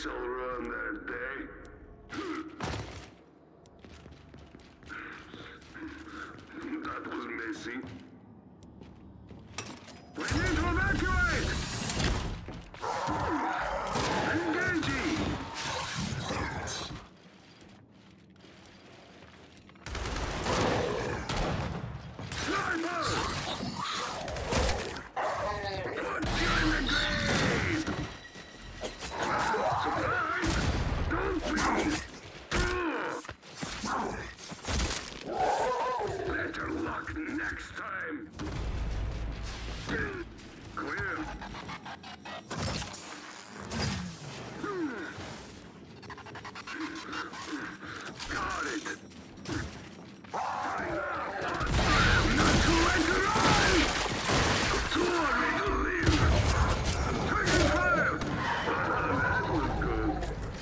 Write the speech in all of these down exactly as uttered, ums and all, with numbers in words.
shall ruin their day. That was messy. We need to evacuate! Engaging! Sniper! Put you in the grave! Surprise! Don't be! Better luck next time! Clear! Got it! Not too late to run! Too early to leave! Taking fire! That was good.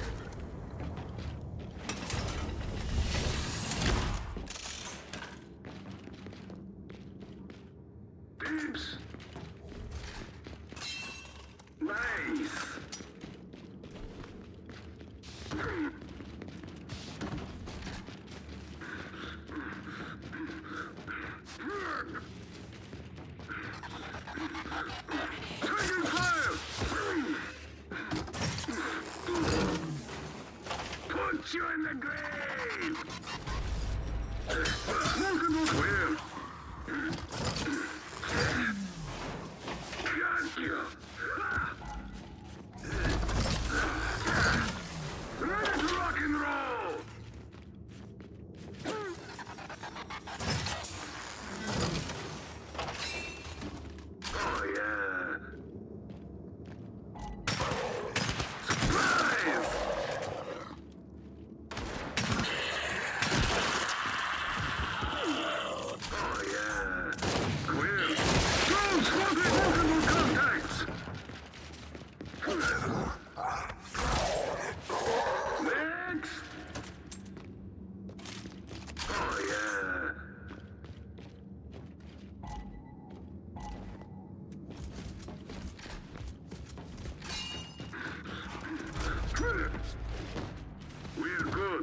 Tips! Nice! Taking fire! Put you in the grave! Multiple clear! Got you! Ready to rock and roll! Oh yeah! Surprise! Oh yeah! Clear! Drones spotted multiple contacts! Next! Oh yeah! We're good.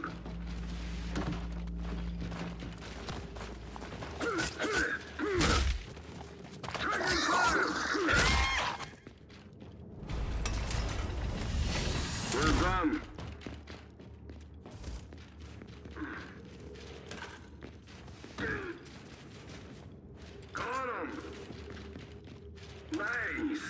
Taking fire! We're done. Got him! Nice!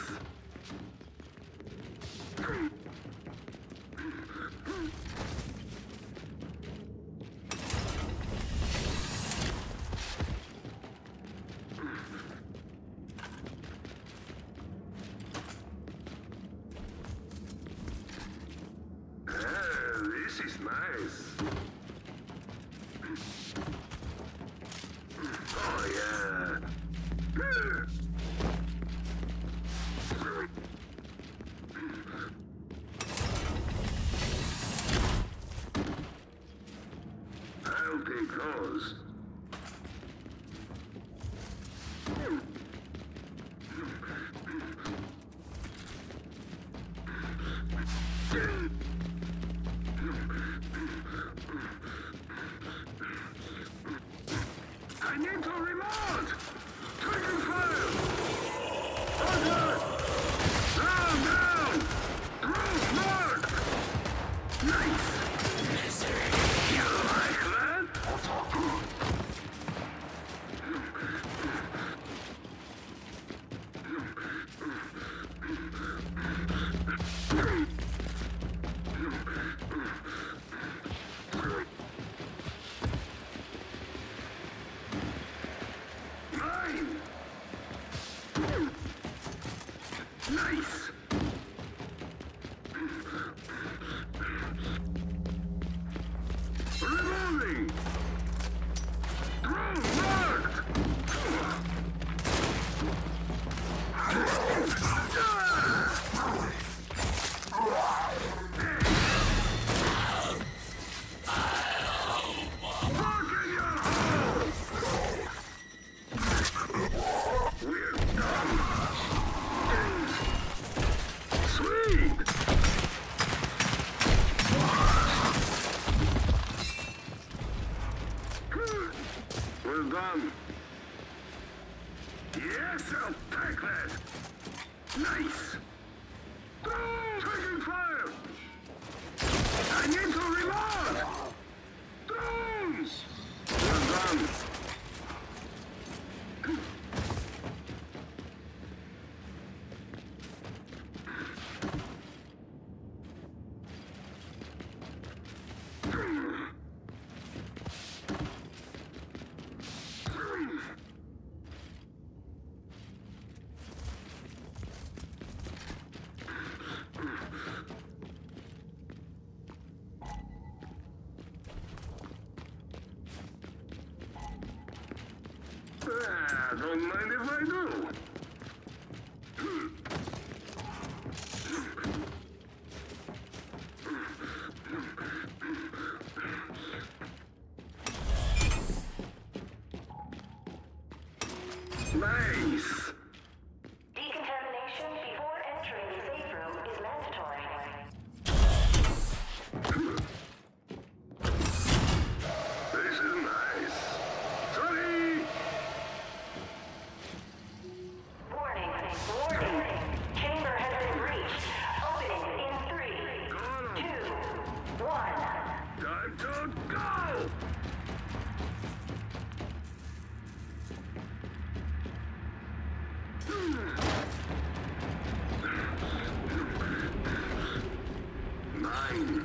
Ah, this is nice. Oh yeah. I'll take those. I need to reload! Taking fire! Order! Down, down! Group marked! Nice! You like that? Well, take that! Nice! Oh, taking fire! I need to reload! Drones! We're done! Ah, don't mind if I do. Nice. Decontamination before entering the safe room is mandatory. This is nice. Sorry. Warning, warning. Chamber has been breached. Opening in three, Got 'em. two, one. Time to go. Nine.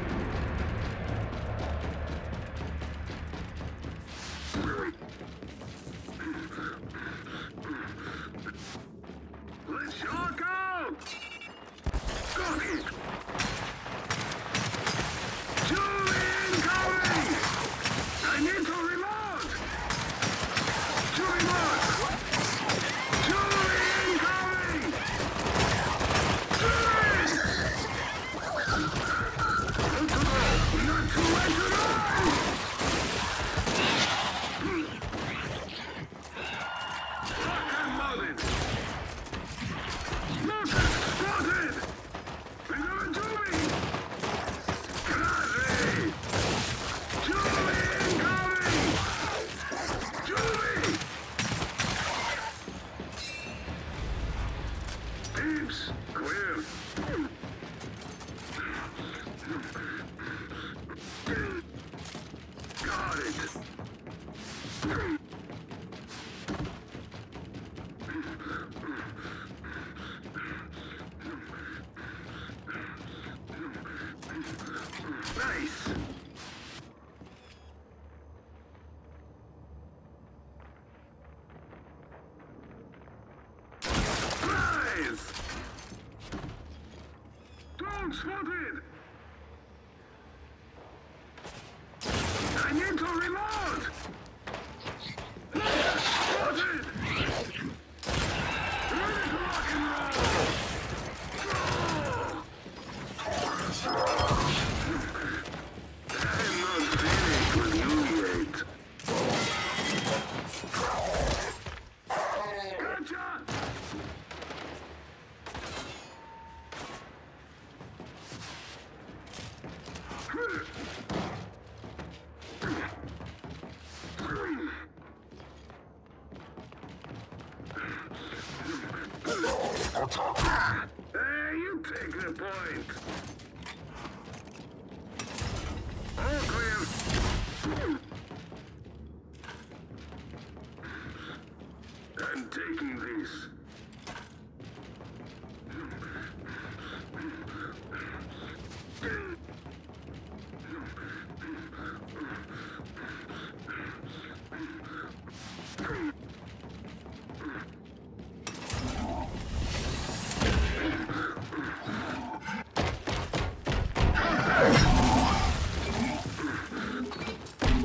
Let's shock out! Got it! Two incoming! I need to reload! Two reload! Two incoming! Two! Not to go! Not to let you run! Lock and loaded! Look! Spotted! They're gonna do me! Crazy! Julie incoming! Julie! Peeps, clear. Got it. Nice. Nice. Dog spotted. I need to reload. Spotted. Ready to rock and roll. I'm not finished with you yet. Gotcha! Hey, you take the point. All clear. I'm taking this.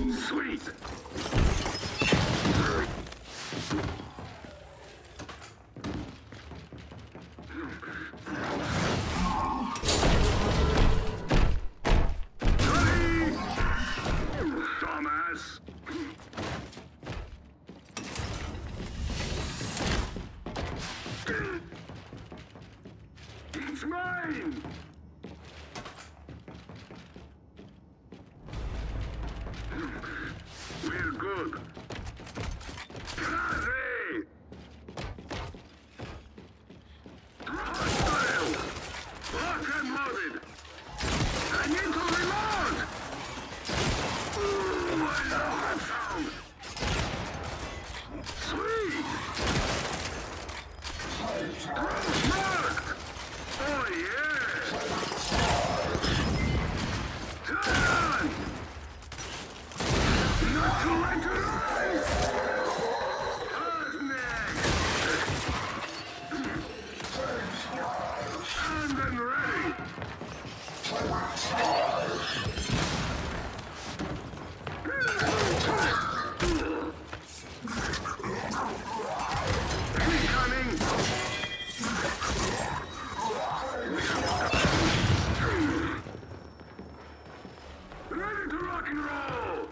Sweet. Incoming! Ready to rock and roll!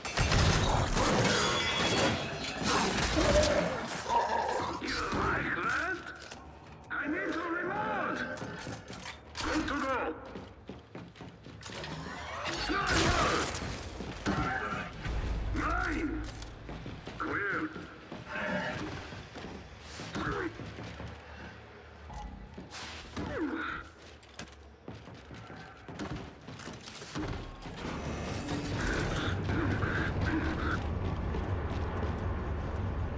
You like that? I need to reload! Good to go! Sniper! Mine! Clear!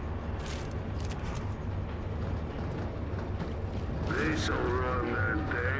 This'll run that day.